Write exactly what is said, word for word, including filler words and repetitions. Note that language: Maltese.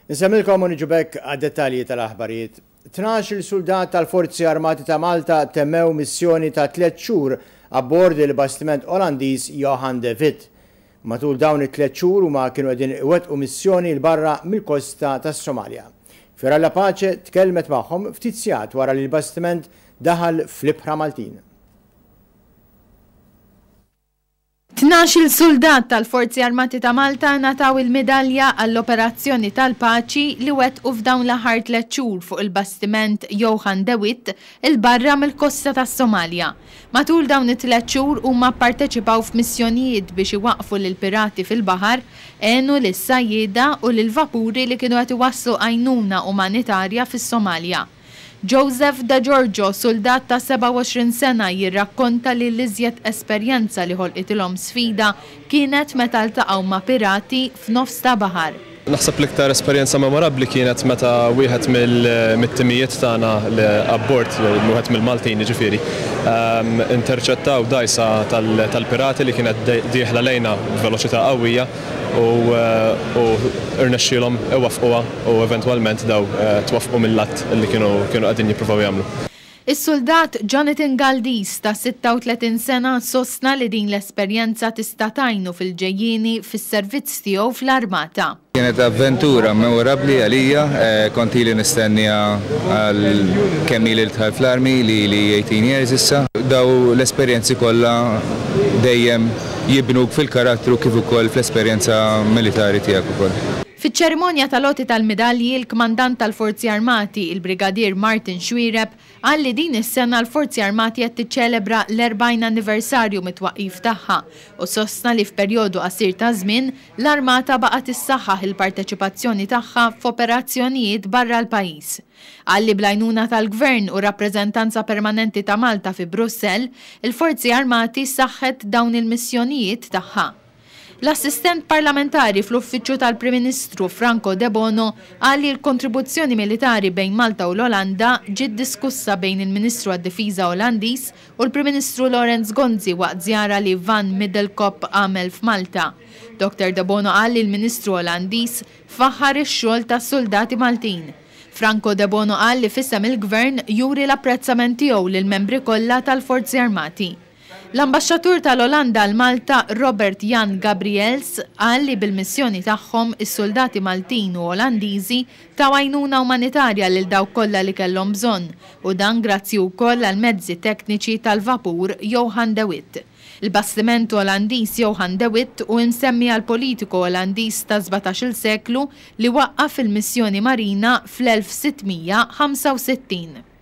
Nsemilkom unġubek għad-detalji tal-aħbarijiet. tnax-il soldat tal-Forzi Armati ta' Malta temmew missjoni ta' tliet xhur abbord il-bastiment Olandiż Johan de Witt. Matul dawn it-tliet xhur huma kienu qegħdin iwettqu missjoni l barra mill-kosta tas-Somalja. Firalla Pace tkellmet magħhom ftit sigħat wara li l-bastiment daħal fl-ibħra Maltin. tnax-il soldat tal-Forzi Armati ta' Malta nataw il-medalja għall-operazzjoni tal-paċi li wettqu f'dawn l-aħħar tliet xhur fuq il-bastiment Johan de Witt il-barra mill-kosta tas-Somalja. Matul dawn it-tliet xhur huma pparteċipaw f'missjonijiet biex iwaqfu lil pirati fil-baħar, għenu lis-sajjieda u lil vapuri li kienu qed iwasslu għajnuna umanitarja fis-Somalja. Joseph Da Giorgio, soldat ta' seba' u għoxrin sena, jirrakkonta li l-iżjed esperjenza li ħolqitilhom sfida kienet meta ltaqgħu ma' pirati f'nofs ta' baħar. Naħseb l-iktar esperjenza memorabbli kienet meta wieħed mill-timijiet tagħna abbord, wieħed mill-Maltin ġifieri, interċettaw dajsa tal-pirati li kienet dieħla lejna b'veloċità qawwija u irnexxielhom iwaffquha u eventwalment daw twaffqu mill-att li kienu qegħdin jippruvaw jagħmlu. Is-soldat Jonathan Galdis ta' sitta u tletin sena sostna li din l-esperjenza tista' tgħinu fil-ġejjieni fis-servizz tiegħu fl-armata. Kienet avventura memorabbli għalija, kont ili nistennija għal kemm ili dħal fl-armi li li eighteen years issa. Daw l-esperjenzi kollha dejjem jibnuk fil-karattru kif ukoll fl-esperjenza militari tiegħek ukoll. Fiċ-ċerimonja tal-loti tal-medalji, il-kmandant tal-Forzi Armati, il-Brigadier Martin Xwireb, qal li din is-sena l-Forzi Armati qed tiċċelebra l-erbgħin anniversarju mit-twaqqif tagħha u sostna li f'perjodu qasir ta' żmien l-Armata baqgħet issaħħaħ il-parteċipazzjoni tagħha f'operazzjonijiet barra l-pajjiż. Qal li bl-għajnuna tal-Gvern u rappreżentanza permanenti ta' Malta fi Brussell, il-Forzi Armati saħħet dawn il-missjonijiet tagħha. L-assistent parlamentari fl-uffiċċju tal-Prim Ministru Franco De Bono qal li l-kontribuzzjoni militari bejn Malta u l-Olanda ġiet diskussa bejn il-Ministru għad-Difiża Olandiż u l-Prim Ministru Laurens Gonzi waqt żjara li Van Middelkoop għamel f'Malta. Doktor De Bono qal li l-Ministru Olandiż faħħar ix-xogħol tas-soldati Maltin. Franco De Bono qal li fissem il-Gvern juri l-apprezzament tiegħu lill-membri kollha tal-Forzi Armati. L-Ambaxxatur tal-Olanda għal Malta, Robert Jan Gabriels, qal li bil-missjoni tagħhom is-soldati Maltin u Olandiżi taw għajnuna umanitarja lil dawk kollha li kellhom bżonn u dan grazzi wkoll għal mezzi tekniċi tal-vapur Johan de Witt. Il-bastiment Olandiż Johan de Witt u msemmi għal politiku Olandiż ta' sbatax-il seklu li waqqaf il-missjoni marina fl-elf sittmija ħamsa u sittin.